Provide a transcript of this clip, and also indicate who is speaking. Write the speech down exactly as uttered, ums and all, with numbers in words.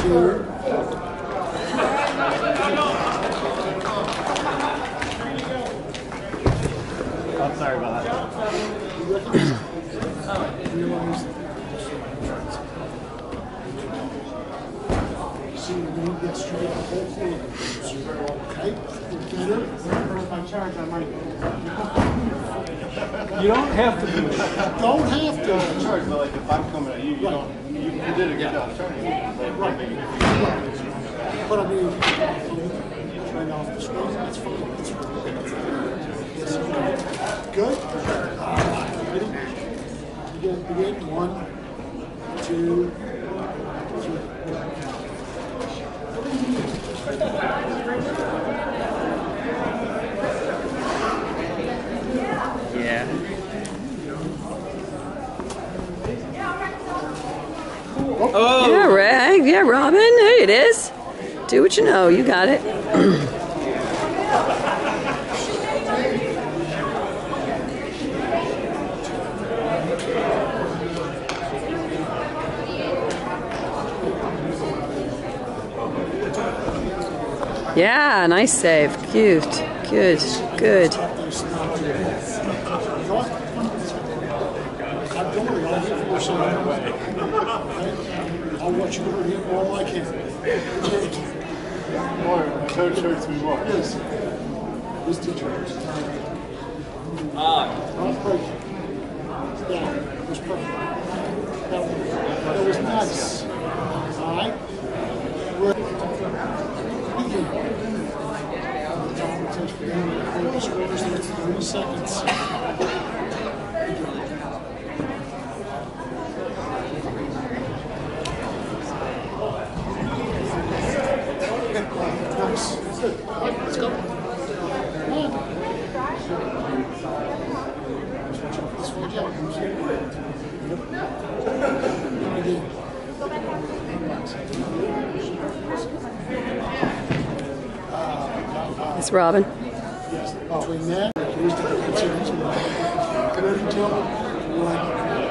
Speaker 1: two.
Speaker 2: Oh, sorry about that.
Speaker 1: See, when you get straight the whole thing. Okay? Better. If I charge, I might.
Speaker 2: You don't have to do it.
Speaker 1: Don't have to.
Speaker 2: Charge, but like if I'm coming at you, you don't. You, you did a good job turning.
Speaker 1: Right. But I mean, right off the screen, that's fine. That's fine. Good? Ready? Begin, begin. One, two, three.
Speaker 3: Yeah.
Speaker 2: Oh!
Speaker 4: Yeah, Ray. Yeah, Robin. Hey, it is. Do what you know. You got it. Yeah, nice save. Cute. Good. Good.
Speaker 1: I'll watch you hit all I can.
Speaker 2: Or coach hurts me more.
Speaker 1: Yes. This teacher hurts.
Speaker 2: Ah.
Speaker 1: Not perfect. Yeah, it was perfect. That was, that was nice. All right? We're thirty seconds. Nice. Good. All right, let's go. Come on. This way down.
Speaker 4: It's Robin.
Speaker 1: Yes. Between that, here's the ready, gentlemen. One.